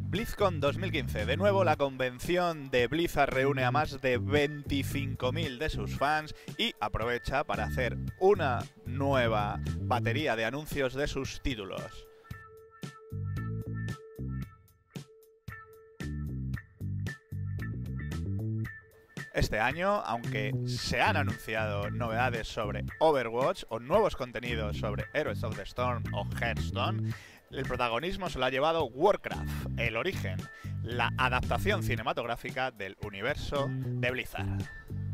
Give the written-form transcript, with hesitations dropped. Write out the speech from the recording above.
BlizzCon 2015. De nuevo, la convención de Blizzard reúne a más de 25.000 de sus fans y aprovecha para hacer una nueva batería de anuncios de sus títulos. Este año, aunque se han anunciado novedades sobre Overwatch o nuevos contenidos sobre Heroes of the Storm o Hearthstone, el protagonismo se lo ha llevado Warcraft, el origen, la adaptación cinematográfica del universo de Blizzard.